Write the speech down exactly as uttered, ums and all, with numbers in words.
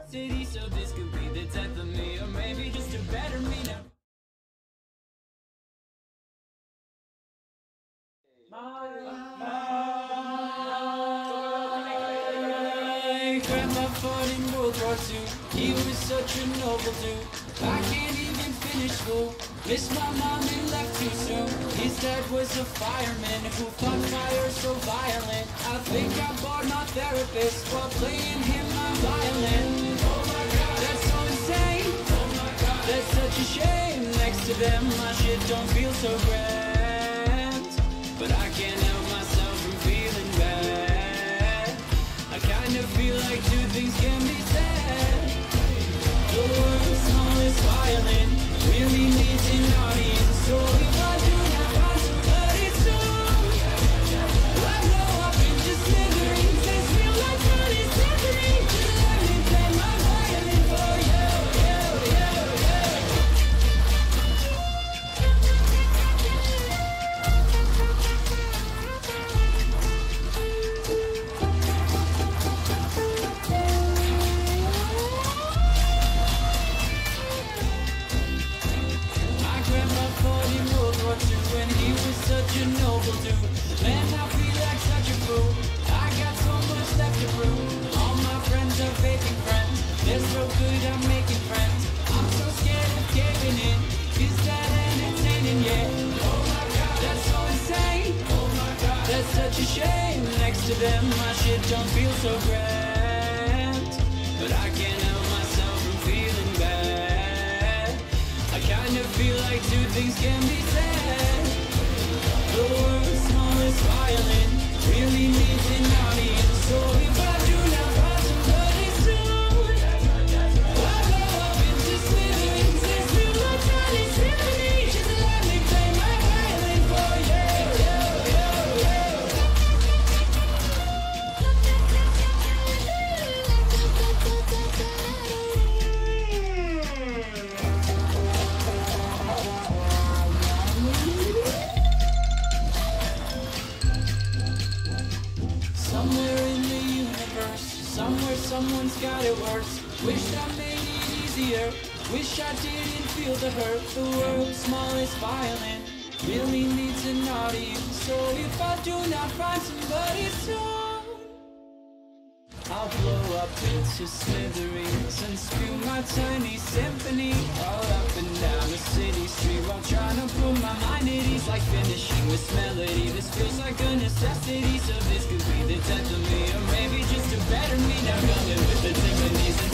necessity, so this could be the death of me, or maybe just a better me now. My grandma fought in World War Two. He was such a noble dude. I can't even finish school. Missed my mom and left too soon. His dad was a fireman who fought fire so violent. I think I bored my therapist while playing him my violin. Oh my God, that's so insane. Oh my God, that's such a shame. Next to them, my shit don't feel so grand. But I can't help myself from feeling bad. I kind of feel like two things can be said. The world's smallest violin really needs an audience. So if I do not find somebody soon, I blow up into smithereens. This feel like twenty symphony. Just let me play my violin for you, you, you, you. When he was such a noble dude, man, I feel like such a fool. I got so much left to prove. All my friends are faking friends. They're so good at making friends. I'm so scared of giving in. Is that entertaining yet? Oh my God, that's so insane. Oh my God, that's such a shame. Next to them, my shit don't feel so grand. But I can't help myself from feeling bad. I kind of feel like two things can be said. The world's smallest violin really needs an audience. So if I do not find somebody soon, I blow up into smithereens. This feel like tiny symphony. Just let me play my violin for you, you, you, you. Somewhere in the universe, somewhere someone's got it worse. Wish I made it easier, wish I didn't feel the hurt. The world's smallest violin really needs an audience. So if I do not find somebody soon, I'll blow up into smithereens and spew my tiny symphony all up and down the city street while trying to put my mind at ease, like finishing this melody. This feels like a necessity, so this could be the death of me, or maybe just a better me. Now coming with the Tiffany's.